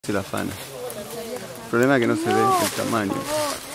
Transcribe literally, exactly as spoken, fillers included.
Se la afana. El problema es que no se ve el tamaño.